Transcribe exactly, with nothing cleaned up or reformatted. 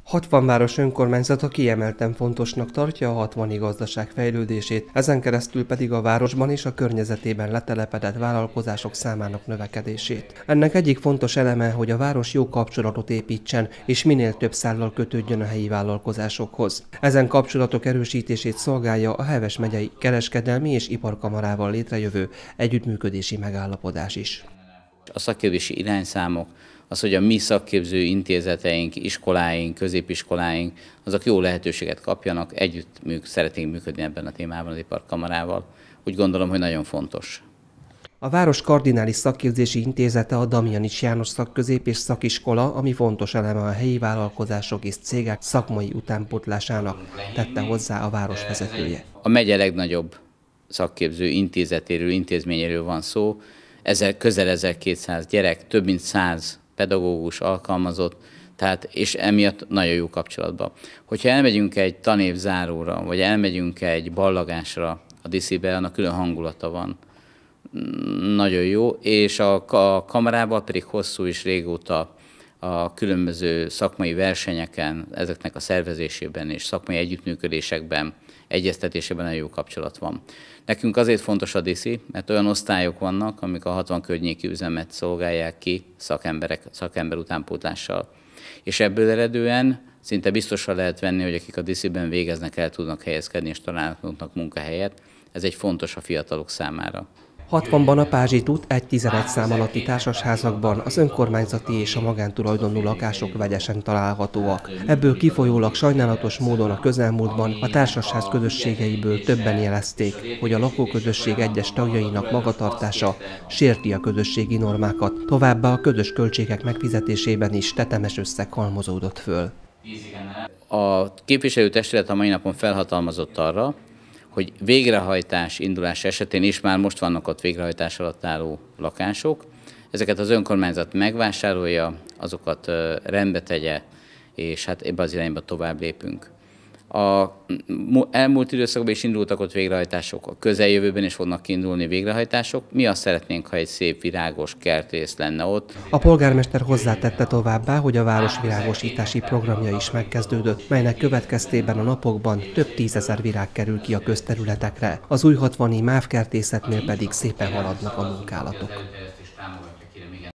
hatvan város önkormányzata kiemelten fontosnak tartja a hatvani gazdaság fejlődését, ezen keresztül pedig a városban és a környezetében letelepedett vállalkozások számának növekedését. Ennek egyik fontos eleme, hogy a város jó kapcsolatot építsen, és minél több szállal kötődjön a helyi vállalkozásokhoz. Ezen kapcsolatok erősítését szolgálja a Heves megyei kereskedelmi és iparkamarával létrejövő együttműködési megállapodás is. A szakképzési irányszámok, az, hogy a mi szakképző intézeteink, iskoláink, középiskoláink, azok jó lehetőséget kapjanak, együtt műk, szeretnénk működni ebben a témában az iparkamarával. Úgy gondolom, hogy nagyon fontos. A város kardinális szakképzési intézete a Damjanics János Szakközép és Szakiskola, ami fontos eleme a helyi vállalkozások és cégek szakmai utánpótlásának, tette hozzá a város vezetője. A megye legnagyobb szakképző intézetéről, intézményéről van szó, Ezer, közel ezerkétszáz gyerek, több mint száz pedagógus alkalmazott, tehát, és emiatt nagyon jó kapcsolatban. Hogyha elmegyünk egy tanévzáróra, vagy elmegyünk egy ballagásra a dé-be, annak külön hangulata van. Nagyon jó, és a, a kamarában pedig hosszú és régóta a különböző szakmai versenyeken, ezeknek a szervezésében és szakmai együttműködésekben, egyeztetésében nagyon jó kapcsolat van. Nekünk azért fontos a dé, mert olyan osztályok vannak, amik a hatvan környéki üzemet szolgálják ki szakemberek, szakember utánpótlással. És ebből eredően szinte biztosan lehet venni, hogy akik a dé-ben végeznek, el tudnak helyezkedni és találnak munkahelyet. Ez egy fontos a fiatalok számára. hatvanban a Pázsit út egy tizenegy szám alatti társasházakban az önkormányzati és a magántulajdonú lakások vegyesen találhatóak. Ebből kifolyólag sajnálatos módon a közelmúltban a társasház közösségeiből többen jelezték, hogy a lakóközösség egyes tagjainak magatartása sérti a közösségi normákat, továbbá a közös költségek megfizetésében is tetemes összeg halmozódott föl. A képviselőtestület a mai napon felhatalmazott arra, hogy végrehajtás indulás esetén is már most vannak ott végrehajtás alatt álló lakások. Ezeket az önkormányzat megvásárolja, azokat rendbe tegye, és hát ebbe az irányba tovább lépünk. A elmúlt időszakban is indultak ott végrehajtások, a közeljövőben is fognak kiindulni végrehajtások. Mi azt szeretnénk, ha egy szép virágos kertész lenne ott. A polgármester hozzátette továbbá, hogy a városvirágosítási programja is megkezdődött, melynek következtében a napokban több tízezer virág kerül ki a közterületekre. Az új hatvani mávkertészetnél pedig szépen haladnak a munkálatok.